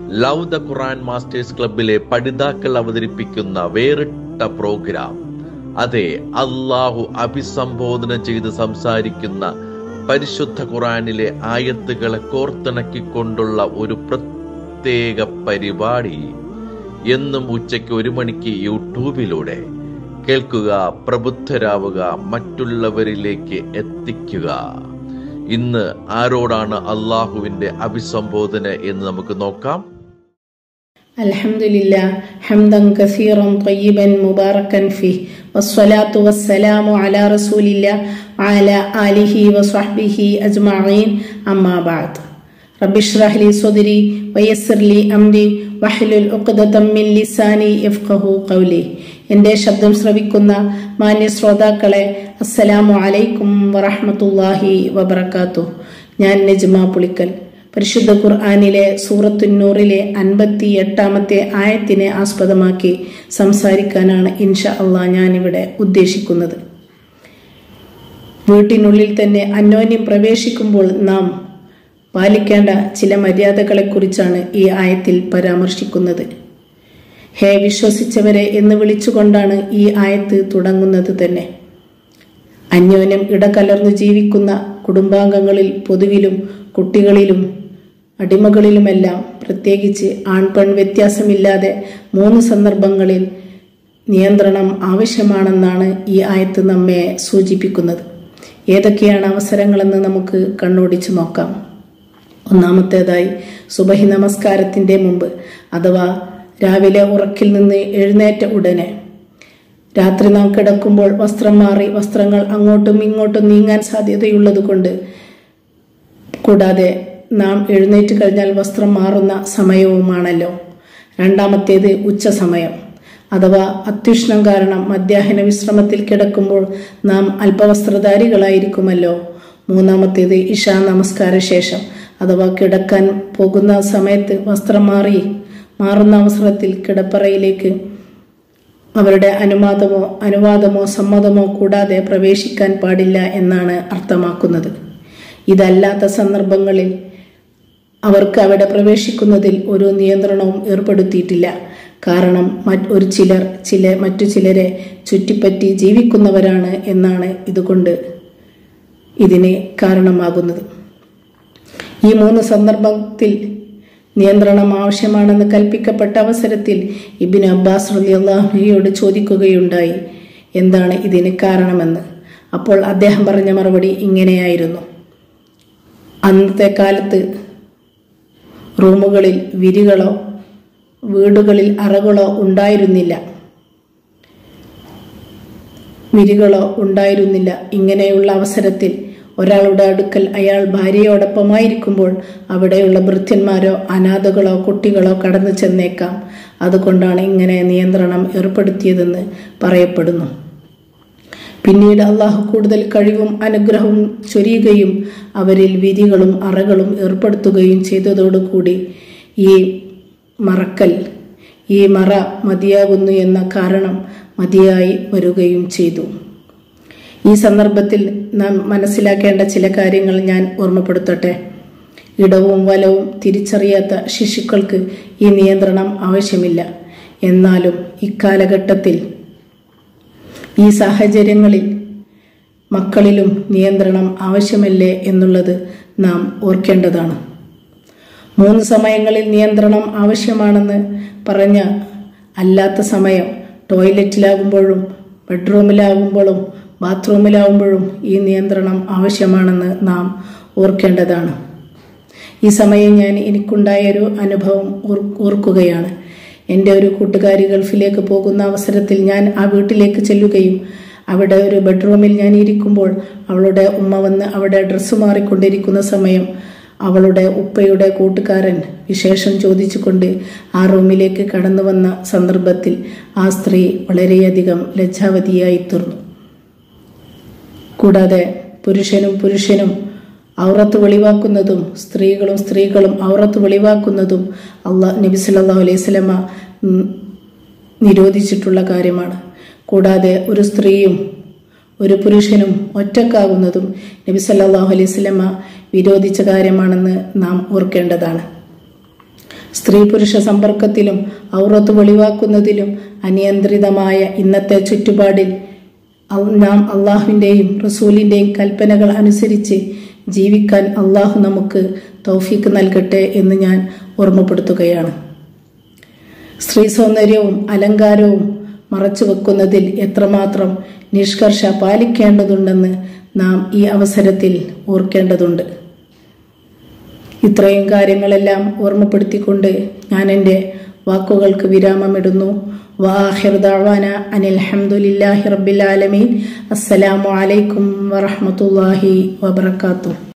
Love the Quran masters ക്ലബിലെ പഠിതാക്കൾ അവതരിപ്പിക്കുന്ന വേറിട്ട പ്രോഗ്രാം. അതെ, അള്ളാഹു അഭിസംബോധന ചെയ്ത് സംസാരിക്കുന്ന പരിശുദ്ധ ഖുർആനിലെ ആയത്തുകളെ കോർത്തിണക്കിക്കൊണ്ടുള്ള ഒരു പ്രത്യേക പരിപാടി. എന്നും ഉച്ചയ്ക്ക് 1 മണിക്ക് യൂട്യൂബിലൂടെ കേൾക്കുക, പ്രബുദ്ധരാവുക, മറ്റുള്ളവരിലേക്ക് എത്തിക്കുക. ഇന്ന് ആരോടാണ് അള്ളാഹുവിന്റെ അഭിസംബോധന എന്ന് നമുക്ക് നോക്കാം. അൽഹംദുലില്ലാ ഹംദൻ കസീറൻ ത്വയ്യിബൻ മുബാറകൻ ഫീഹി വസ്സലാത്തു വസ്സലാമു അലാ റസൂലില്ലാ വഅലാ ആലിഹി വസ്വഹ്ബിഹി അജ്മഈൻ. അമ്മാ ബഅദ്. റബ്ബി ഇശ്റഹ് ലി സ്വദ്രി വയസ്സിർ ലി അംരി വഹ്ലുൽ ഉഖ്ദതം മിൻ ലിസാനി യഫ്ഖഹു ഖൗലി. എൻ്റെ ശബ്ദം ശ്രവിക്കുന്ന മാന്യ ശ്രോതാക്കളെ, അസ്സലാമു അലൈക്കും വറഹ്മത്തുള്ളാഹി വബറകാതുഹു. ഞാൻ നജ്മ പുളിക്കൽ. പരിശുദ്ധ ഖുർആനിലെ സൂറത്തുൻ നൂറിലെ 58-ാമത്തെ ആയത്തിനെ ആസ്പദമാക്കി സംസാരിക്കാനാണ് ഇൻഷാ അള്ളാഹ് ഞാനിവിടെ ഉദ്ദേശിക്കുന്നത്. വീട്ടിനുള്ളിൽ തന്നെ അന്യോന്യം പ്രവേശിക്കുമ്പോൾ നാം പാലിക്കേണ്ട ചില മര്യാദകളെക്കുറിച്ചാണ് ഈ ആയത്തിൽ പരാമർശിക്കുന്നത്. ഹേ വിശ്വസിച്ചവരെ എന്ന് വിളിച്ചുകൊണ്ടാണ് ഈ ആയത്ത് തുടങ്ങുന്നത് തന്നെ. അന്യോന്യം ഇടകലർന്നു ജീവിക്കുന്ന കുടുംബാംഗങ്ങളിൽ, പൊതുവിലും, കുട്ടികളിലും, അടിമകളിലുമെല്ലാം, പ്രത്യേകിച്ച് ആൺപെൺ വ്യത്യാസമില്ലാതെ 3 സന്ദർഭങ്ങളിൽ നിയന്ത്രണം ആവശ്യമാണെന്നാണ് ഈ ആയത്ത് നമ്മെ സൂചിപ്പിക്കുന്നത്. ഏതൊക്കെയാണ് അവസരങ്ങളെന്ന് നമുക്ക് കണ്ണോടിച്ചു നോക്കാം. ഒന്നാമത്തേതായി, സുബഹി നമസ്കാരത്തിൻ്റെ മുമ്പ്, അഥവാ രാവിലെ ഉറക്കിൽ നിന്ന് എഴുന്നേറ്റ ഉടനെ. രാത്രി നാം കിടക്കുമ്പോൾ വസ്ത്രം മാറി വസ്ത്രങ്ങൾ അങ്ങോട്ടും ഇങ്ങോട്ടും നീങ്ങാൻ സാധ്യതയുള്ളത് കൊണ്ട്, കൂടാതെ നാം എഴുന്നേറ്റ് കഴിഞ്ഞാൽ വസ്ത്രം മാറുന്ന സമയവുമാണല്ലോ. രണ്ടാമത്തേത് ഉച്ച സമയം, അഥവാ അത്യുഷ്ണം കാരണം മധ്യാഹ്ന വിശ്രമത്തിൽ കിടക്കുമ്പോൾ നാം അല്പവസ്ത്രധാരികളായിരിക്കുമല്ലോ. മൂന്നാമത്തേത് ഇശാ നമസ്കാര ശേഷം, അഥവാ കിടക്കാൻ പോകുന്ന സമയത്ത് വസ്ത്രം മാറുന്ന അവസരത്തിൽ കിടപ്പറയിലേക്ക് അവരുടെ അനുവാദമോ സമ്മതമോ കൂടാതെ പ്രവേശിക്കാൻ പാടില്ല എന്നാണ് അർത്ഥമാക്കുന്നത്. ഇതല്ലാത്ത സന്ദർഭങ്ങളിൽ അവർക്ക് അവിടെ പ്രവേശിക്കുന്നതിൽ ഒരു നിയന്ത്രണവും ഏർപ്പെടുത്തിയിട്ടില്ല. കാരണം മറ്റു ചിലരെ ചുറ്റിപ്പറ്റി ജീവിക്കുന്നവരാണ് എന്നാണ് ഇതുകൊണ്ട് ഇതിന് കാരണമാകുന്നത്. ഈ 3 സന്ദർഭത്തിൽ നിയന്ത്രണം ആവശ്യമാണെന്ന് കൽപ്പിക്കപ്പെട്ട അവസരത്തിൽ ഇബ്നു അബ്ബാസ് റളിയല്ലാഹു അൻഹുയോട് ചോദിക്കുകയുണ്ടായി, എന്താണ് ഇതിന് കാരണമെന്ന്. അപ്പോൾ അദ്ദേഹം പറഞ്ഞ മറുപടി ഇങ്ങനെയായിരുന്നു: അന്നത്തെ കാലത്ത് റൂമുകളിൽ വിരികളോ വീടുകളിൽ അറകളോ ഉണ്ടായിരുന്നില്ല. ഇങ്ങനെയുള്ള അവസരത്തിൽ ഒരാളുടെ അടുക്കൽ അയാൾ ഭാര്യയോടൊപ്പമായിരിക്കുമ്പോൾ അവിടെയുള്ള ഭൃത്യന്മാരോ അനാഥകളോ കുട്ടികളോ കടന്നു ചെന്നേക്കാം. അതുകൊണ്ടാണ് ഇങ്ങനെ നിയന്ത്രണം ഏർപ്പെടുത്തിയതെന്ന് പറയപ്പെടുന്നു. പിന്നീട് അള്ളാഹു കൂടുതൽ കഴിവും അനുഗ്രഹവും ചൊരിയുകയും അവരിൽ വിധികളും അറകളും ഏർപ്പെടുത്തുകയും ചെയ്തതോടുകൂടി ഈ മറ മതിയാകുന്നു എന്ന കാരണം മതിയായി വരികയും ചെയ്തു. ഈ സന്ദർഭത്തിൽ നാം മനസ്സിലാക്കേണ്ട ചില കാര്യങ്ങൾ ഞാൻ ഓർമ്മപ്പെടുത്തട്ടെ. ഇടവും വലവും തിരിച്ചറിയാത്ത ശിശുക്കൾക്ക് ഈ നിയന്ത്രണം ആവശ്യമില്ല. എന്നാലും ഇക്കാലഘട്ടത്തിൽ, ഈ സാഹചര്യങ്ങളിൽ മക്കളിലും നിയന്ത്രണം ആവശ്യമല്ലേ എന്നുള്ളത് നാം ഓർക്കേണ്ടതാണ്. 3 സമയങ്ങളിൽ നിയന്ത്രണം ആവശ്യമാണെന്ന് പറഞ്ഞ അല്ലാത്ത സമയം ടോയ്ലറ്റിലാകുമ്പോഴും ബെഡ്റൂമിലാകുമ്പോഴും ബാത്റൂമിലാവുമ്പോഴും ഈ നിയന്ത്രണം ആവശ്യമാണെന്ന് നാം ഓർക്കേണ്ടതാണ്. ഈ സമയം ഞാൻ എനിക്കുണ്ടായൊരു അനുഭവം ഓർക്കുകയാണ്. എൻ്റെ ഒരു കൂട്ടുകാരി ഗൾഫിലേക്ക് പോകുന്ന അവസരത്തിൽ ഞാൻ ആ വീട്ടിലേക്ക് ചെല്ലുകയും അവിടെ ഒരു ബെഡ്റൂമിൽ ഞാൻ ഇരിക്കുമ്പോൾ അവളുടെ ഉമ്മ വന്ന് അവിടെ ഡ്രസ്സ് മാറിക്കൊണ്ടിരിക്കുന്ന സമയം അവളുടെ ഉപ്പയുടെ കൂട്ടുകാരൻ വിശേഷം ചോദിച്ചുകൊണ്ട് ആ റൂമിലേക്ക് കടന്നു വന്ന സന്ദർഭത്തിൽ ആ സ്ത്രീ വളരെയധികം ലജ്ജാവതിയായി തീർന്നു. കൂടാതെ പുരുഷനും ഔറത്ത് വെളിവാക്കുന്നതും സ്ത്രീകളും ഔറത്ത് വെളിവാക്കുന്നതും നബി സല്ലല്ലാഹു അലൈഹി വസല്ലമ നിരോധിച്ചിട്ടുള്ള കാര്യമാണ്. കൂടാതെ ഒരു സ്ത്രീയും ഒരു പുരുഷനും ഒറ്റക്കാകുന്നതും നബി സല്ലല്ലാഹു അലൈഹി വസല്ലമ വിരോധിച്ച കാര്യമാണെന്ന് നാം ഓർക്കേണ്ടതാണ്. സ്ത്രീ പുരുഷ സമ്പർക്കത്തിലും ഔറത്ത് വെളിവാക്കുന്നതിലും അനിയന്ത്രിതമായ ഇന്നത്തെ ചുറ്റുപാടിൽ നാം അള്ളാഹുവിൻ്റെയും റസൂലിൻ്റെയും കൽപ്പനകൾ അനുസരിച്ച് ജീവിക്കാൻ അള്ളാഹു നമുക്ക് തൗഫീക്ക് നൽകട്ടെ എന്ന് ഞാൻ ഓർമ്മപ്പെടുത്തുകയാണ്. സ്ത്രീ സൗന്ദര്യവും അലങ്കാരവും മറച്ചു വെക്കുന്നതിൽ എത്രമാത്രം നിഷ്കർഷ പാലിക്കേണ്ടതുണ്ടെന്ന് നാം ഈ അവസരത്തിൽ ഓർക്കേണ്ടതുണ്ട്. ഇത്രയും കാര്യങ്ങളെല്ലാം ഓർമ്മപ്പെടുത്തിക്കൊണ്ട് ഞാൻ എൻ്റെ വാക്കുകൾക്ക് വിരാമമിടുന്നു. വആഖിറു ദഅവാന അനിൽ ഹംദുലില്ലാഹി റബ്ബിൽ ആലമീൻ. അസ്സലാമു അലൈക്കും വറഹ്മത്തുള്ളാഹി വബറകാതുഹു.